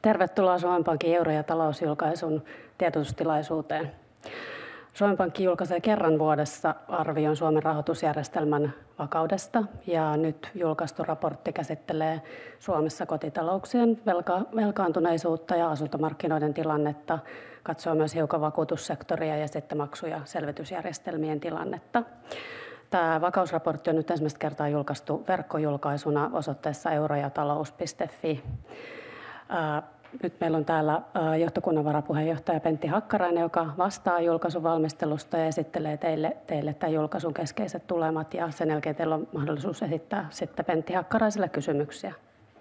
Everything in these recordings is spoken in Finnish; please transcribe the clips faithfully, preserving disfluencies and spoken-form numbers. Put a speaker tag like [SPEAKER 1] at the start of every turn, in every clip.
[SPEAKER 1] Tervetuloa Suomen Pankin euro- ja talousjulkaisun tiedotustilaisuuteen. Suomen Pankki julkaisee kerran vuodessa arvion Suomen rahoitusjärjestelmän vakaudesta, ja nyt julkaistu raportti käsittelee Suomessa kotitalouksien velka- velkaantuneisuutta ja asuntomarkkinoiden tilannetta, katsoo myös hiukan vakuutussektoria ja sitten maksu- ja selvitysjärjestelmien tilannetta. Tämä vakausraportti on nyt ensimmäistä kertaa julkaistu verkkojulkaisuna osoitteessa eurojatalous piste fi. Nyt meillä on täällä johtokunnan varapuheenjohtaja Pentti Hakkarainen, joka vastaa julkaisun valmistelusta ja esittelee teille, teille tämän julkaisun keskeiset tulemat. Ja sen jälkeen teillä on mahdollisuus esittää sitten Pentti Hakkaraiselle kysymyksiä.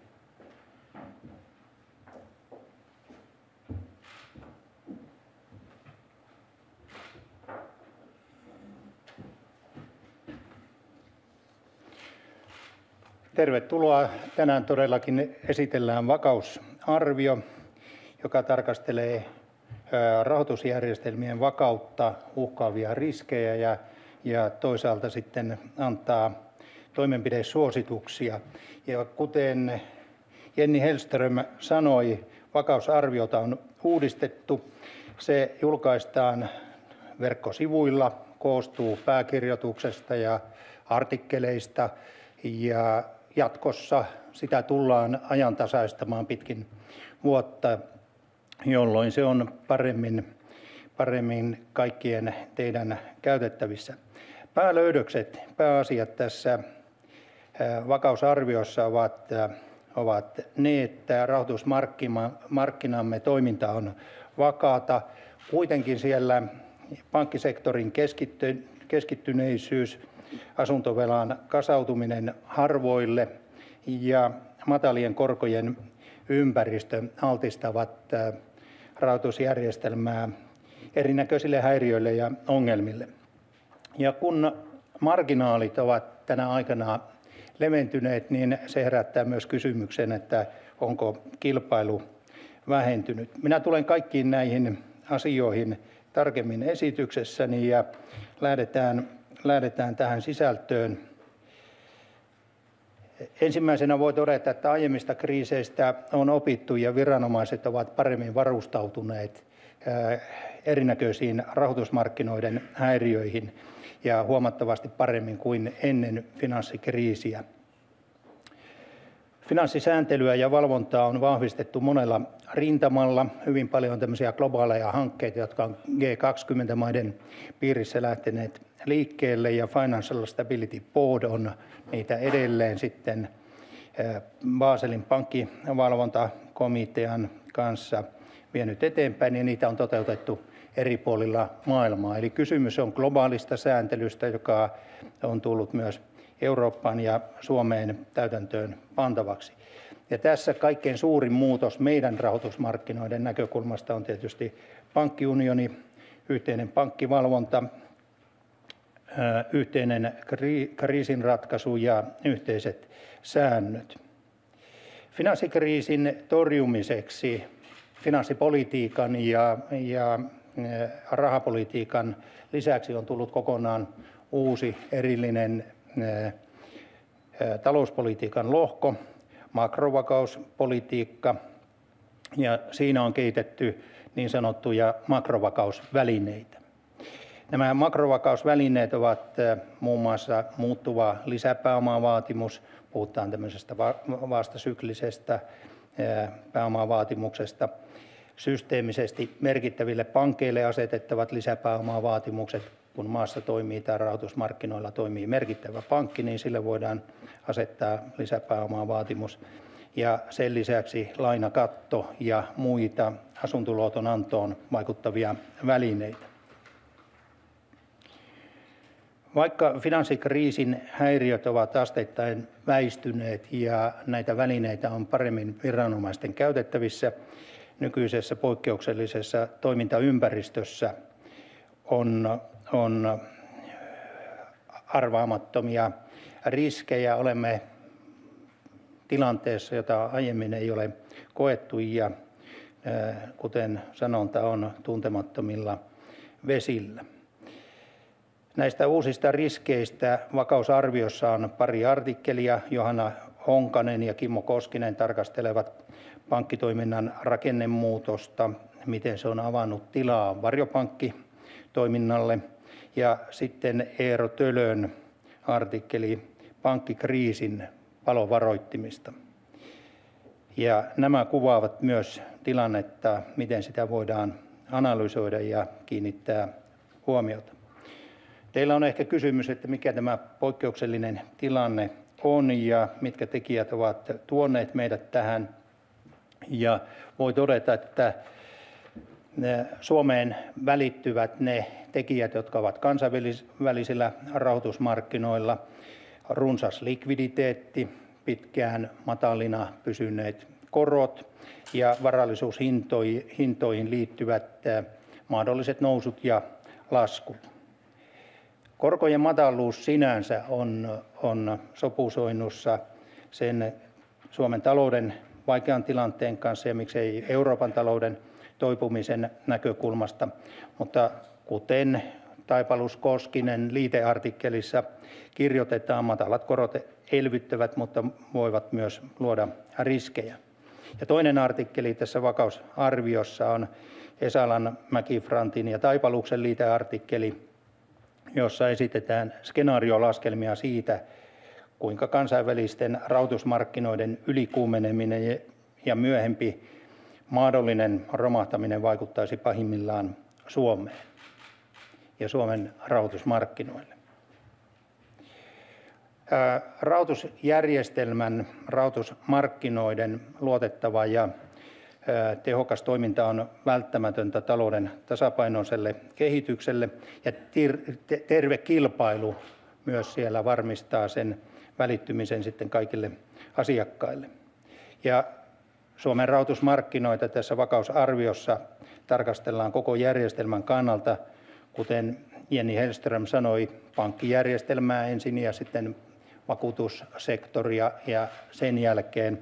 [SPEAKER 2] Tervetuloa. Tänään todellakin esitellään vakausarvio, joka tarkastelee rahoitusjärjestelmien vakautta, uhkaavia riskejä ja, ja toisaalta sitten antaa toimenpidesuosituksia. Ja kuten Jenni Hellström sanoi, vakausarviota on uudistettu. Se julkaistaan verkkosivuilla, koostuu pääkirjoituksesta ja artikkeleista ja jatkossa sitä tullaan ajantasaistamaan pitkin vuotta, jolloin se on paremmin, paremmin kaikkien teidän käytettävissä. Päälöydökset, pääasiat tässä vakausarviossa ovat, ovat ne, että rahoitusmarkkinamme toiminta on vakaata. Kuitenkin siellä pankkisektorin keskitty, keskittyneisyys, asuntovelan kasautuminen harvoille ja matalien korkojen ympäristö altistavat rahoitusjärjestelmää erinäköisille häiriöille ja ongelmille. Ja kun marginaalit ovat tänä aikana leventyneet, niin se herättää myös kysymyksen, että onko kilpailu vähentynyt. Minä tulen kaikkiin näihin asioihin tarkemmin esityksessäni ja lähdetään Lähdetään tähän sisältöön. Ensimmäisenä voi todeta, että aiemmista kriiseistä on opittu ja viranomaiset ovat paremmin varustautuneet erinäköisiin rahoitusmarkkinoiden häiriöihin ja huomattavasti paremmin kuin ennen finanssikriisiä. Finanssisääntelyä ja valvontaa on vahvistettu monella rintamalla. Hyvin paljon on tämmöisiä globaaleja hankkeita, jotka on G kaksikymmentä-maiden piirissä lähteneet liikkeelle, ja Financial Stability Board on niitä edelleen sitten Baselin pankkivalvontakomitean kanssa vienyt eteenpäin, ja niitä on toteutettu eri puolilla maailmaa. Eli kysymys on globaalista sääntelystä, joka on tullut myös Eurooppaan ja Suomeen täytäntöön pantavaksi. Ja tässä kaikkein suurin muutos meidän rahoitusmarkkinoiden näkökulmasta on tietysti pankkiunioni, yhteinen pankkivalvonta, yhteinen kriisinratkaisu ja yhteiset säännöt. Finanssikriisin torjumiseksi finanssipolitiikan ja, ja rahapolitiikan lisäksi on tullut kokonaan uusi erillinen talouspolitiikan lohko, makrovakauspolitiikka, ja siinä on kehitetty niin sanottuja makrovakausvälineitä. Nämä makrovakausvälineet ovat muun muassa muuttuva lisäpääomavaatimus, puhutaan tämmöisestä vastasyklisestä pääomavaatimuksesta, systeemisesti merkittäville pankeille asetettavat lisäpääomavaatimukset. Kun maassa toimii tai rahoitusmarkkinoilla toimii merkittävä pankki, niin sille voidaan asettaa lisäpääomavaatimus. Ja sen lisäksi lainakatto ja muita asuntoluoton antoon vaikuttavia välineitä. Vaikka finanssikriisin häiriöt ovat asteittain väistyneet ja näitä välineitä on paremmin viranomaisten käytettävissä, nykyisessä poikkeuksellisessa toimintaympäristössä on, on arvaamattomia riskejä. Olemme tilanteessa, jota aiemmin ei ole koettu, ja kuten sanonta on, tuntemattomilla vesillä. Näistä uusista riskeistä vakausarviossa on pari artikkelia. Johanna Honkanen ja Kimmo Koskinen tarkastelevat pankkitoiminnan rakennemuutosta, miten se on avannut tilaa varjopankkitoiminnalle. Ja sitten Eero Tölön artikkeli pankkikriisin palovaroittimista. Ja nämä kuvaavat myös tilannetta, miten sitä voidaan analysoida ja kiinnittää huomiota. Teillä on ehkä kysymys, että mikä tämä poikkeuksellinen tilanne on ja mitkä tekijät ovat tuoneet meidät tähän. Ja voi todeta, että Suomeen välittyvät ne tekijät, jotka ovat kansainvälisillä rahoitusmarkkinoilla, runsas likviditeetti, pitkään matalina pysyneet korot ja varallisuushintoihin liittyvät mahdolliset nousut ja laskut. Korkojen mataluus sinänsä on, on sopusoinnussa sen Suomen talouden vaikean tilanteen kanssa ja miksei Euroopan talouden toipumisen näkökulmasta, mutta kuten Taipalus Koskinen liiteartikkelissa kirjoitetaan, matalat korot elvyttävät, mutta voivat myös luoda riskejä. Ja toinen artikkeli tässä vakausarviossa on Esalan, Mäkifrantin ja Taipaluksen liiteartikkeli, jossa esitetään skenaariolaskelmia siitä, kuinka kansainvälisten rahoitusmarkkinoiden ylikuumeneminen ja myöhempi mahdollinen romahtaminen vaikuttaisi pahimmillaan Suomeen ja Suomen rahoitusmarkkinoille. Rahoitusjärjestelmän, rahoitusmarkkinoiden luotettava ja tehokas toiminta on välttämätöntä talouden tasapainoiselle kehitykselle ja terve kilpailu myös siellä varmistaa sen välittymisen sitten kaikille asiakkaille. Ja Suomen rahoitusmarkkinoita tässä vakausarviossa tarkastellaan koko järjestelmän kannalta, kuten Jenni Hellström sanoi, pankkijärjestelmää ensin ja sitten vakuutussektoria ja sen jälkeen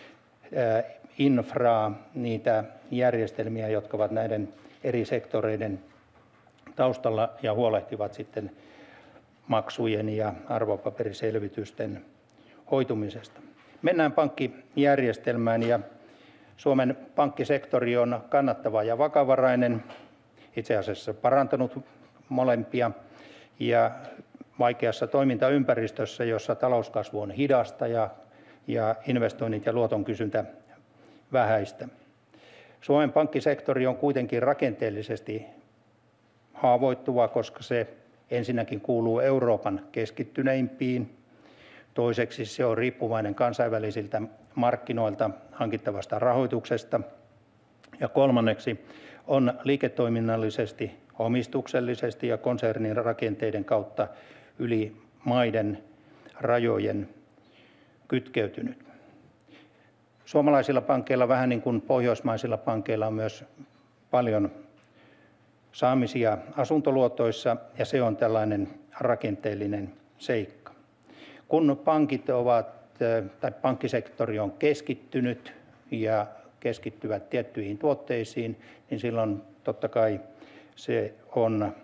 [SPEAKER 2] infraa, niitä järjestelmiä, jotka ovat näiden eri sektoreiden taustalla ja huolehtivat sitten maksujen ja arvopaperiselvitysten hoitumisesta. Mennään pankkijärjestelmään ja Suomen pankkisektori on kannattava ja vakavarainen, itse asiassa parantanut molempia ja vaikeassa toimintaympäristössä, jossa talouskasvu on hidasta ja, ja investoinnit ja luoton kysyntä vähäistä. Suomen pankkisektori on kuitenkin rakenteellisesti haavoittuva, koska se ensinnäkin kuuluu Euroopan keskittyneimpiin. Toiseksi se on riippuvainen kansainvälisiltä markkinoilta hankittavasta rahoituksesta. Ja kolmanneksi on liiketoiminnallisesti, omistuksellisesti ja konsernin rakenteiden kautta yli maiden rajojen kytkeytynyt. Suomalaisilla pankeilla, vähän niin kuin pohjoismaisilla pankeilla, on myös paljon saamisia asuntoluotoissa ja se on tällainen rakenteellinen seikka. Kun pankit ovat, tai pankkisektori on keskittynyt ja keskittyvät tiettyihin tuotteisiin, niin silloin totta kai se on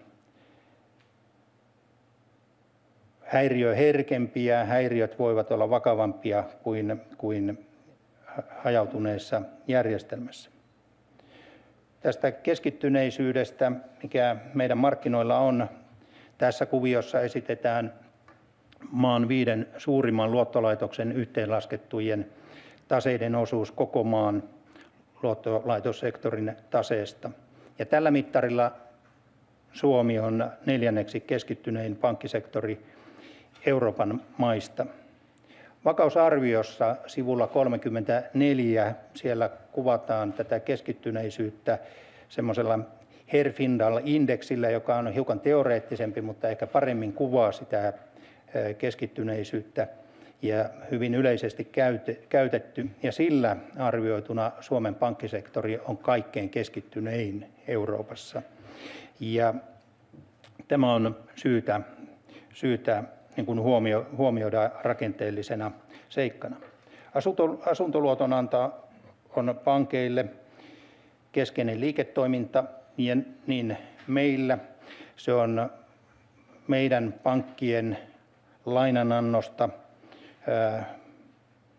[SPEAKER 2] häiriöherkempiä. Häiriöt voivat olla vakavampia kuin, kuin hajautuneessa järjestelmässä. Tästä keskittyneisyydestä, mikä meidän markkinoilla on, tässä kuviossa esitetään maan viiden suurimman luottolaitoksen yhteenlaskettujen taseiden osuus koko maan luottolaitossektorin taseesta. Ja tällä mittarilla Suomi on neljänneksi keskittynein pankkisektori Euroopan maista. Vakausarviossa sivulla kolmekymmentäneljä siellä kuvataan tätä keskittyneisyyttä semmoisella Herfindahl-indeksillä, joka on hiukan teoreettisempi, mutta ehkä paremmin kuvaa sitä keskittyneisyyttä ja hyvin yleisesti käytetty. Ja sillä arvioituna Suomen pankkisektori on kaikkein keskittynein Euroopassa. Ja tämä on syytä, syytä niin kuin huomio, huomioida rakenteellisena seikkana. Asunto, asuntoluotonanto on pankeille keskeinen liiketoiminta, ja niin meillä se on meidän pankkien lainanannosta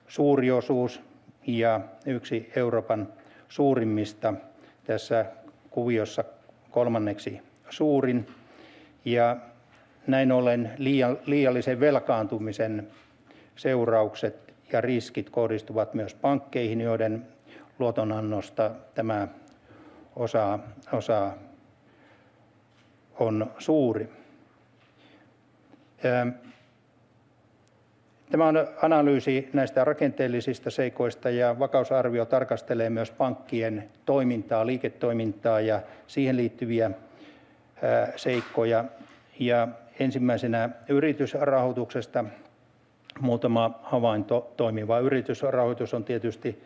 [SPEAKER 2] suuri osuus ja yksi Euroopan suurimmista, tässä kuviossa kolmanneksi suurin. Ja näin ollen liiallisen velkaantumisen seuraukset ja riskit kohdistuvat myös pankkeihin, joiden luotonannosta tämä osa, osa on suuri. Tämä on analyysi näistä rakenteellisista seikoista ja vakausarvio tarkastelee myös pankkien toimintaa, liiketoimintaa ja siihen liittyviä seikkoja. Ja ensimmäisenä yritysrahoituksesta muutama havainto. Toimiva yritysrahoitus on tietysti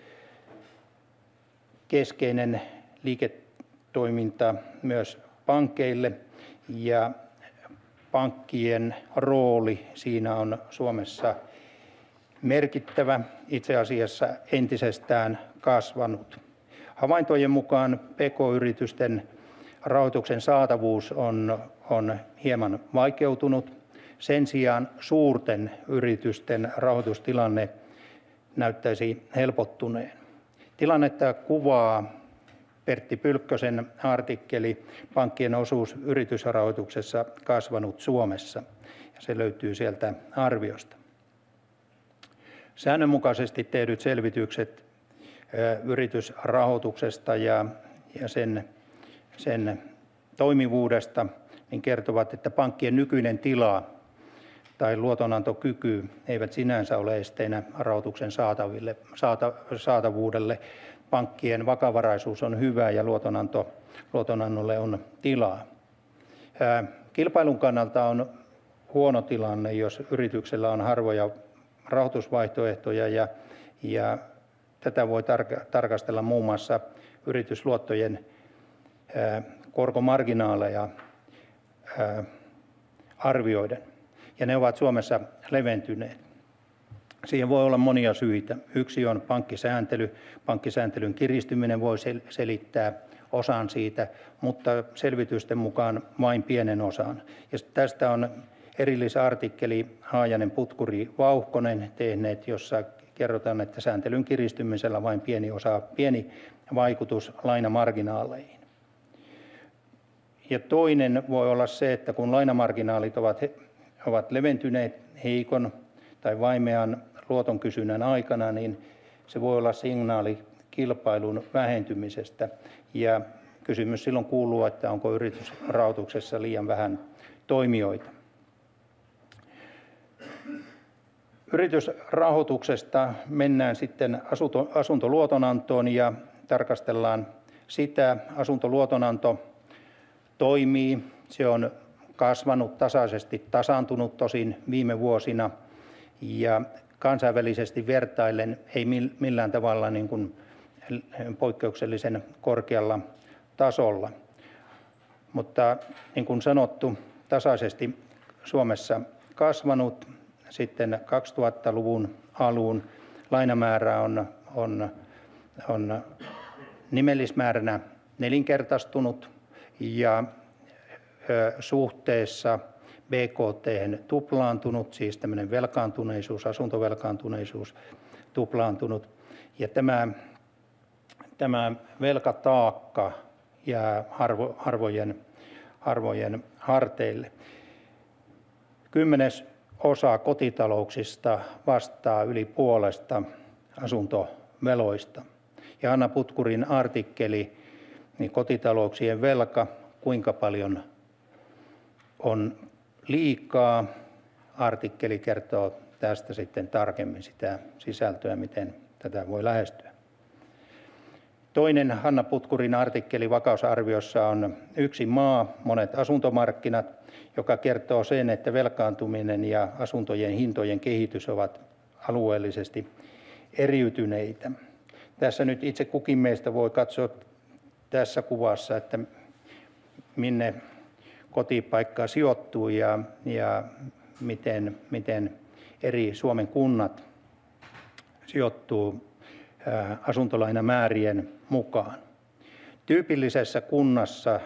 [SPEAKER 2] keskeinen liiketoiminta myös pankeille ja pankkien rooli siinä on Suomessa merkittävä, itse asiassa entisestään kasvanut. Havaintojen mukaan P K-yritysten rahoituksen saatavuus on, on hieman vaikeutunut. Sen sijaan suurten yritysten rahoitustilanne näyttäisi helpottuneen. Tilannetta kuvaa Pertti Pylkkösen artikkeli Pankkien osuus yritysrahoituksessa kasvanut Suomessa. Se löytyy sieltä arviosta. Säännönmukaisesti tehdyt selvitykset yritysrahoituksesta ja, ja sen, sen toimivuudesta niin kertovat, että pankkien nykyinen tila tai luotonantokyky eivät sinänsä ole esteinä rahoituksen saataville, saata, saatavuudelle. Pankkien vakavaraisuus on hyvä ja luotonanto, luotonannolle on tilaa. Kilpailun kannalta on huono tilanne, jos yrityksellä on harvoja rahoitusvaihtoehtoja ja, ja tätä voi tarka- tarkastella muun muassa yritysluottojen ää, korkomarginaaleja ää, arvioiden. Ja ne ovat Suomessa leventyneet. Siihen voi olla monia syitä. Yksi on pankkisääntely. Pankkisääntelyn kiristyminen voi selittää osan siitä, mutta selvitysten mukaan vain pienen osan. Ja tästä on erillisartikkeli Haajanen, Putkuri, Vauhkonen tehneet, jossa kerrotaan, että sääntelyn kiristymisellä vain pieni osa, pieni vaikutus lainamarginaaleihin. Ja toinen voi olla se, että kun lainamarginaalit ovat, ovat leventyneet heikon tai vaimean luoton kysynnän aikana, niin se voi olla signaali kilpailun vähentymisestä. Ja kysymys silloin kuuluu, että onko yritysrahoituksessa liian vähän toimijoita. Yritysrahoituksesta mennään sitten asunto, asuntoluotonantoon ja tarkastellaan sitä. Asuntoluotonanto toimii. Se on kasvanut tasaisesti, tasaantunut tosin viime vuosina ja kansainvälisesti vertaillen ei millään tavalla niin kuin poikkeuksellisen korkealla tasolla. Mutta niin kuin sanottu, tasaisesti Suomessa kasvanut. Sitten kaksituhattaluvun alun lainamäärä on, on, on nimellismääränä nelinkertaistunut ja ö, suhteessa B K T:hen tuplaantunut, siis tämmöinen velkaantuneisuus, asuntovelkaantuneisuus tuplaantunut. Ja tämä, tämä velkataakka jää harvo, harvojen, harvojen harteille. Kymmenes osa kotitalouksista vastaa yli puolesta asuntoveloista. Ja Anna Putkurin artikkeli, niin kotitalouksien velka, kuinka paljon on liikaa. Artikkeli kertoo tästä sitten tarkemmin sitä sisältöä, miten tätä voi lähestyä. Toinen Hanna Putkurin artikkeli vakausarviossa on Yksi maa, monet asuntomarkkinat, joka kertoo sen, että velkaantuminen ja asuntojen hintojen kehitys ovat alueellisesti eriytyneitä. Tässä nyt itse kukin meistä voi katsoa tässä kuvassa, että minne kotipaikka sijoittuu ja, ja miten, miten eri Suomen kunnat sijoittuu asuntolainamäärien mukaan. Tyypillisessä kunnassa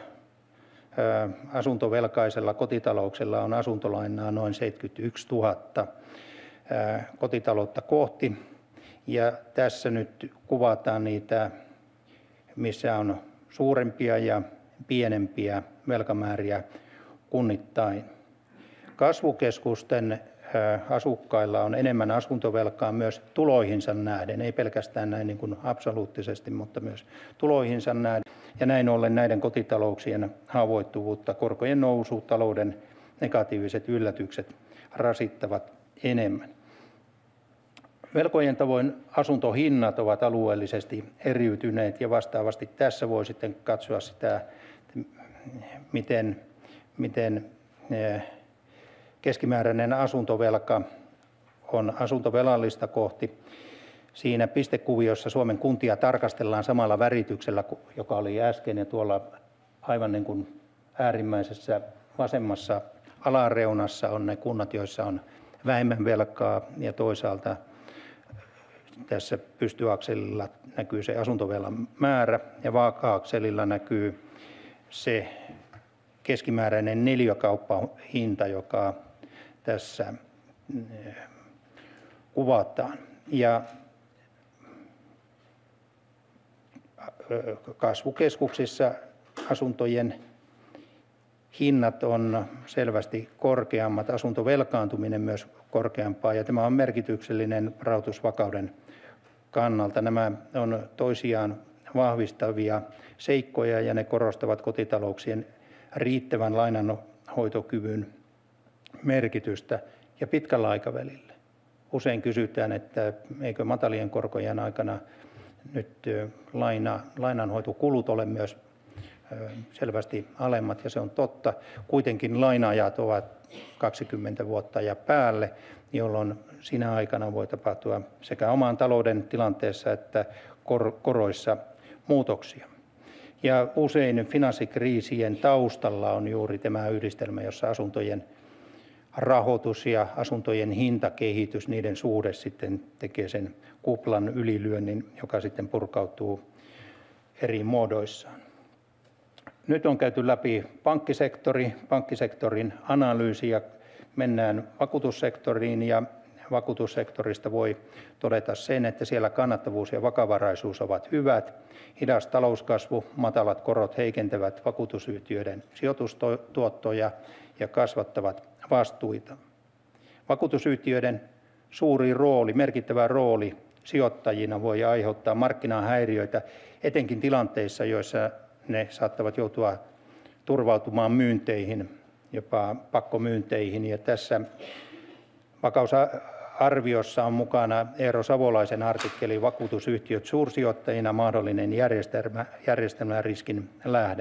[SPEAKER 2] asuntovelkaisella kotitalouksella on asuntolainaa noin seitsemänkymmentäyksituhatta kotitaloutta kohti Ja tässä nyt kuvataan niitä, missä on suurempia ja pienempiä velkamääriä kunnittain. Kasvukeskusten asukkailla on enemmän asuntovelkaa myös tuloihinsa nähden, ei pelkästään näin niin kuin absoluuttisesti, mutta myös tuloihinsa nähden. Ja näin ollen näiden kotitalouksien haavoittuvuutta, korkojen nousu, talouden negatiiviset yllätykset rasittavat enemmän. Velkojen tavoin asuntohinnat ovat alueellisesti eriytyneet ja vastaavasti tässä voi sitten katsoa sitä, miten, miten keskimääräinen asuntovelka on asuntovelallista kohti. Siinä pistekuviossa Suomen kuntia tarkastellaan samalla värityksellä, joka oli äsken, ja tuolla aivan niin kuin äärimmäisessä vasemmassa alareunassa on ne kunnat, joissa on vähemmän velkaa, ja toisaalta tässä pystyakselilla näkyy se asuntovelan määrä ja vaaka-akselilla näkyy se keskimääräinen neliökauppahinta, joka tässä kuvataan. Ja kasvukeskuksissa asuntojen hinnat on selvästi korkeammat, asuntovelkaantuminen myös korkeampaa, ja tämä on merkityksellinen rahoitusvakauden kannalta. Nämä on toisiaan vahvistavia seikkoja ja ne korostavat kotitalouksien riittävän lainanhoitokyvyn merkitystä ja pitkällä aikavälillä. Usein kysytään, että eikö matalien korkojen aikana nyt laina, lainanhoitokulut ole myös selvästi alemmat, ja se on totta. Kuitenkin laina-ajat ovat kaksikymmentä vuotta ja päälle, jolloin siinä aikana voi tapahtua sekä oman talouden tilanteessa että kor- koroissa muutoksia. Ja usein finanssikriisien taustalla on juuri tämä yhdistelmä, jossa asuntojen rahoitus ja asuntojen hintakehitys, niiden suhde sitten tekee sen kuplan ylilyönnin, joka sitten purkautuu eri muodoissaan. Nyt on käyty läpi pankkisektori, pankkisektorin analyysi ja mennään vakuutussektoriin, ja vakuutussektorista voi todeta sen, että siellä kannattavuus ja vakavaraisuus ovat hyvät. Hidas talouskasvu, matalat korot heikentävät vakuutusyhtiöiden sijoitustuottoja ja kasvattavat vastuita. Vakuutusyhtiöiden suuri rooli, merkittävä rooli sijoittajina voi aiheuttaa markkinahäiriöitä, etenkin tilanteissa, joissa ne saattavat joutua turvautumaan myynteihin, jopa pakkomyynteihin. Ja tässä vakausarviossa on mukana Eero Savolaisen artikkeli "Vakuutusyhtiöt suursijoittajina, mahdollinen järjestelmä, järjestelmäriskin lähde".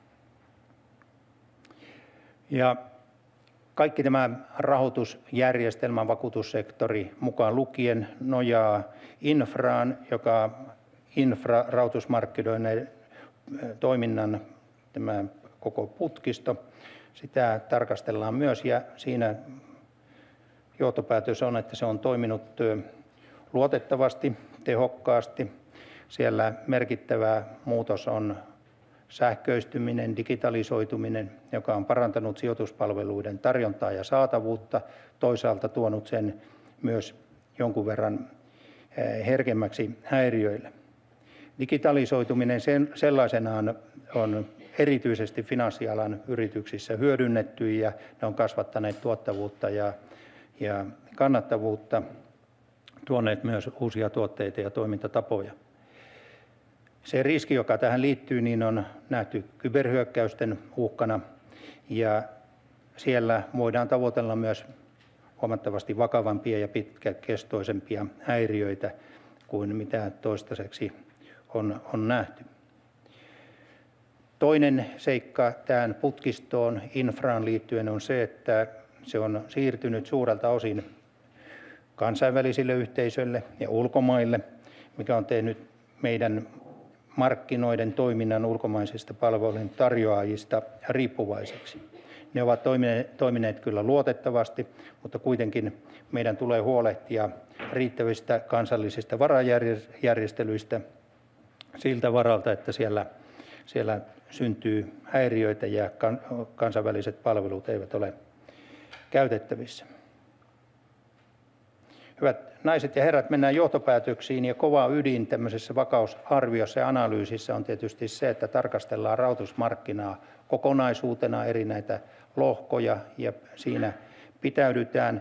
[SPEAKER 2] Ja kaikki tämä rahoitusjärjestelmä, vakuutussektori mukaan lukien nojaa infraan, joka infrarahoitusmarkkinoiden toiminnan tämä koko putkisto. Sitä tarkastellaan myös, ja siinä johtopäätös on, että se on toiminut luotettavasti, tehokkaasti. Siellä merkittävä muutos on sähköistyminen, digitalisoituminen, joka on parantanut sijoituspalveluiden tarjontaa ja saatavuutta, toisaalta tuonut sen myös jonkun verran herkemmäksi häiriöille. Digitalisoituminen sellaisenaan on erityisesti finanssialan yrityksissä hyödynnetty, ja ne on kasvattaneet tuottavuutta ja, ja kannattavuutta, tuoneet myös uusia tuotteita ja toimintatapoja. Se riski, joka tähän liittyy, niin on nähty kyberhyökkäysten uhkana, ja siellä voidaan tavoitella myös huomattavasti vakavampia ja pitkäkestoisempia häiriöitä kuin mitä toistaiseksi on, on nähty. Toinen seikka tähän putkistoon, infraan liittyen, on se, että se on siirtynyt suurelta osin kansainvälisille yhteisöille ja ulkomaille, mikä on tehnyt meidän markkinoiden toiminnan ulkomaisista palvelujen tarjoajista riippuvaiseksi. Ne ovat toimineet, toimineet kyllä luotettavasti, mutta kuitenkin meidän tulee huolehtia riittävistä kansallisista varajärjestelyistä siltä varalta, että siellä, siellä syntyy häiriöitä ja kansainväliset palvelut eivät ole käytettävissä. Hyvät naiset ja herrat, mennään johtopäätöksiin, ja kova ydin tämmöisessä vakausarviossa ja analyysissä on tietysti se, että tarkastellaan rahoitusmarkkinaa kokonaisuutena, eri näitä lohkoja, ja siinä pitäydytään.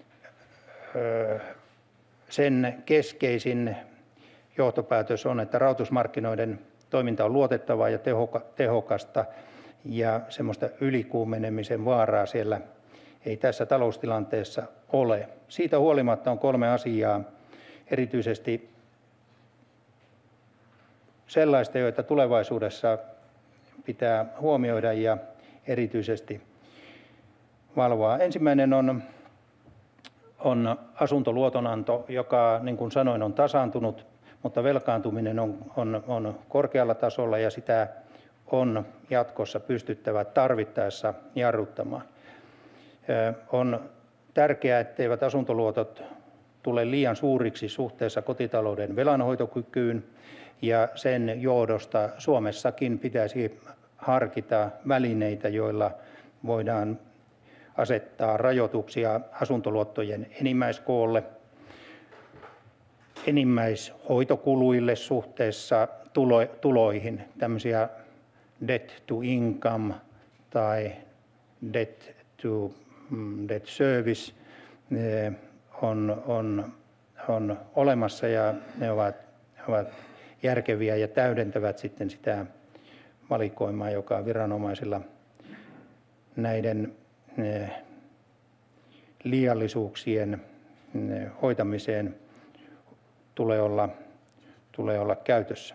[SPEAKER 2] Sen keskeisin johtopäätös on, että rahoitusmarkkinoiden toiminta on luotettavaa ja tehokasta, ja semmoista ylikuumenemisen vaaraa siellä ei tässä taloustilanteessa ole. Siitä huolimatta on kolme asiaa, erityisesti sellaista, joita tulevaisuudessa pitää huomioida ja erityisesti valvoa. Ensimmäinen on, on asuntoluotonanto, joka, niin kuin sanoin, on tasaantunut, mutta velkaantuminen on, on, on korkealla tasolla ja sitä on jatkossa pystyttävä tarvittaessa jarruttamaan. On tärkeää, etteivät asuntoluotot tule liian suuriksi suhteessa kotitalouden velanhoitokykyyn, ja sen johdosta Suomessakin pitäisi harkita välineitä, joilla voidaan asettaa rajoituksia asuntoluottojen enimmäiskoolle, enimmäishoitokuluille suhteessa tulo, tuloihin, tämmöisiä debt to income tai debt to debt service on, on, on olemassa, ja ne ovat, ovat järkeviä ja täydentävät sitten sitä valikoimaa, joka viranomaisilla näiden liiallisuuksien hoitamiseen tulee olla, tulee olla käytössä.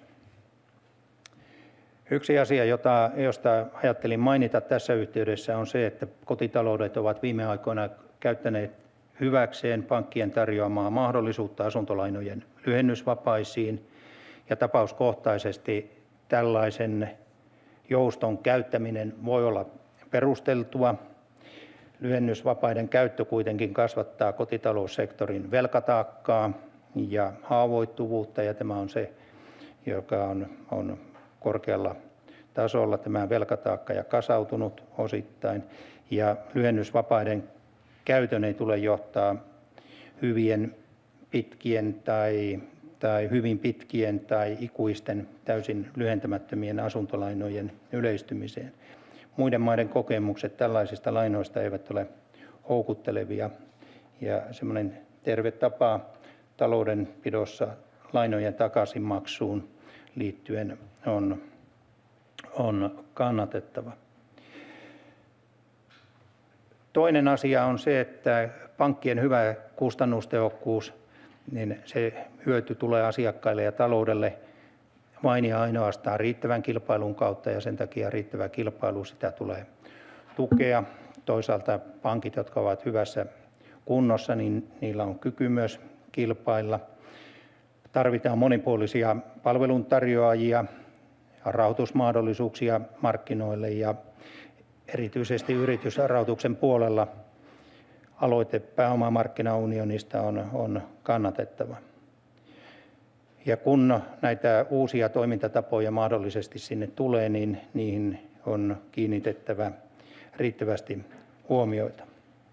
[SPEAKER 2] Yksi asia, jota, josta ajattelin mainita tässä yhteydessä, on se, että kotitaloudet ovat viime aikoina käyttäneet hyväkseen pankkien tarjoamaa mahdollisuutta asuntolainojen lyhennysvapaisiin, ja tapauskohtaisesti tällaisen jouston käyttäminen voi olla perusteltua. Lyhennysvapaiden käyttö kuitenkin kasvattaa kotitaloussektorin velkataakkaa ja haavoittuvuutta, ja tämä on se, joka on, on korkealla tasolla, tämä velkataakka, ja kasautunut osittain. Ja lyhennysvapaiden käytön ei tule johtaa hyvien pitkien tai, tai hyvin pitkien tai ikuisten täysin lyhentämättömien asuntolainojen yleistymiseen. Muiden maiden kokemukset tällaisista lainoista eivät ole houkuttelevia, ja semmoinen terve tapa taloudenpidossa lainojen takaisinmaksuun liittyen on, on kannatettava. Toinen asia on se, että pankkien hyvä kustannustehokkuus, niin se hyöty tulee asiakkaille ja taloudelle vain ja ainoastaan riittävän kilpailun kautta, ja sen takia riittävä kilpailu, sitä tulee tukea. Toisaalta pankit, jotka ovat hyvässä kunnossa, niin niillä on kyky myös kilpailla. Tarvitaan monipuolisia palveluntarjoajia, rahoitusmahdollisuuksia markkinoille, ja erityisesti yritysrahoituksen puolella aloite pääomamarkkinaunionista on, on kannatettava. Ja kun näitä uusia toimintatapoja mahdollisesti sinne tulee, niin niihin on kiinnitettävä riittävästi huomioita.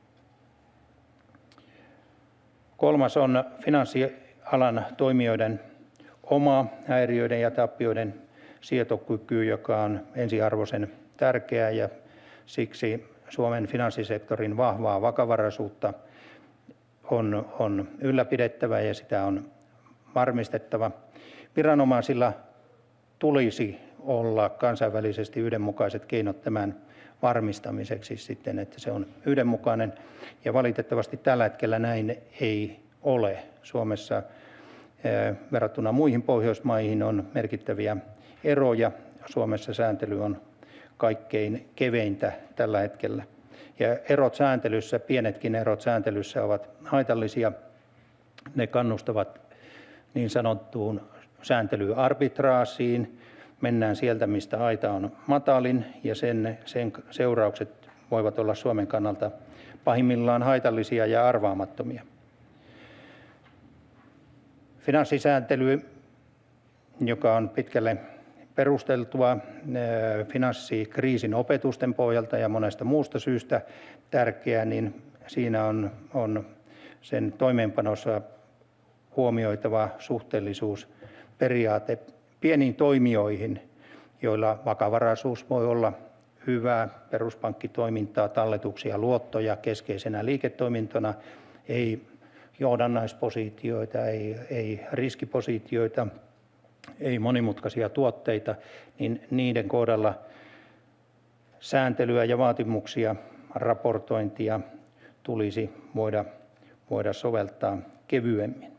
[SPEAKER 2] Kolmas on finanssialan toimijoiden oma häiriöiden ja tappioiden sietokyky, joka on ensiarvoisen tärkeää, ja siksi Suomen finanssisektorin vahvaa vakavaraisuutta on, on ylläpidettävä ja sitä on varmistettava. Viranomaisilla tulisi olla kansainvälisesti yhdenmukaiset keinot tämän varmistamiseksi sitten, että se on yhdenmukainen, ja valitettavasti tällä hetkellä näin ei ole. Suomessa verrattuna muihin Pohjoismaihin on merkittäviä eroja. Suomessa sääntely on kaikkein keveintä tällä hetkellä. Ja erot sääntelyssä, pienetkin erot sääntelyssä ovat haitallisia. Ne kannustavat niin sanottuun sääntelyarbitraasiin. Mennään sieltä, mistä aita on matalin, ja sen, sen seuraukset voivat olla Suomen kannalta pahimmillaan haitallisia ja arvaamattomia. Finanssisääntely, joka on pitkälle perusteltua finanssikriisin opetusten pohjalta ja monesta muusta syystä tärkeää, niin siinä on, on sen toimeenpanossa huomioitava suhteellisuusperiaate pieniin toimijoihin, joilla vakavaraisuus voi olla hyvää peruspankkitoimintaa, talletuksia, luottoja keskeisenä liiketoimintona, ei johdannaispositioita, ei, ei riskipositioita, ei monimutkaisia tuotteita, niin niiden kohdalla sääntelyä ja vaatimuksia, raportointia tulisi voida, voida soveltaa kevyemmin.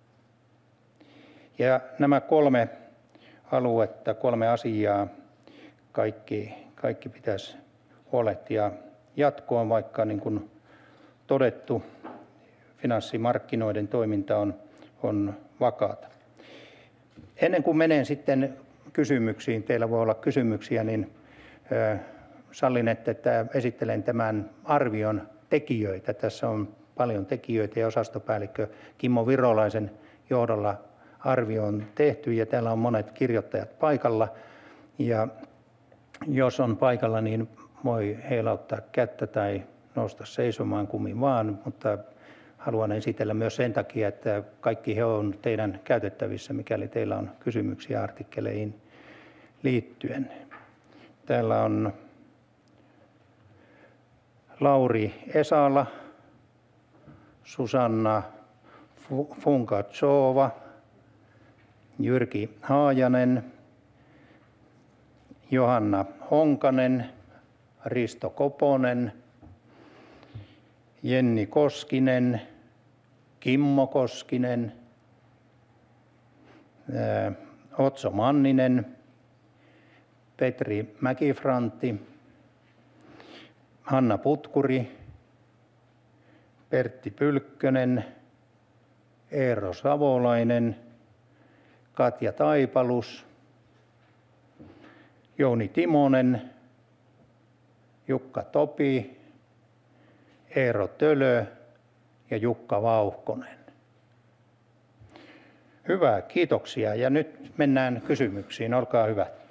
[SPEAKER 2] Ja nämä kolme aluetta, kolme asiaa, kaikki, kaikki pitäisi huolehtia jatkoon, vaikka niin kuin todettu, finanssimarkkinoiden toiminta on, on vakaata. Ennen kuin menen sitten kysymyksiin, teillä voi olla kysymyksiä, niin äh, sallin, että esittelen tämän arvion tekijöitä. Tässä on paljon tekijöitä ja osastopäällikkö Kimmo Virolaisen johdolla arvio on tehty ja täällä on monet kirjoittajat paikalla. Ja jos on paikalla, niin voi heilauttaa kättä tai nousta seisomaan kummin vaan, mutta haluan esitellä myös sen takia, että kaikki he on teidän käytettävissä, mikäli teillä on kysymyksiä artikkeleihin liittyen. Täällä on Lauri Esala, Susanna Funkacova, Jyrki Haajanen, Johanna Honkanen, Risto Koponen, Jenni Koskinen, Kimmo Koskinen, Otso Manninen, Petri Mäkifrantti, Hanna Putkuri, Pertti Pylkkönen, Eero Savolainen, Katja Taipalus, Jouni Timonen, Jukka Topi, Eero Tölö ja Jukka Vauhkonen. Hyvä, kiitoksia. Ja nyt mennään kysymyksiin. Olkaa hyvä.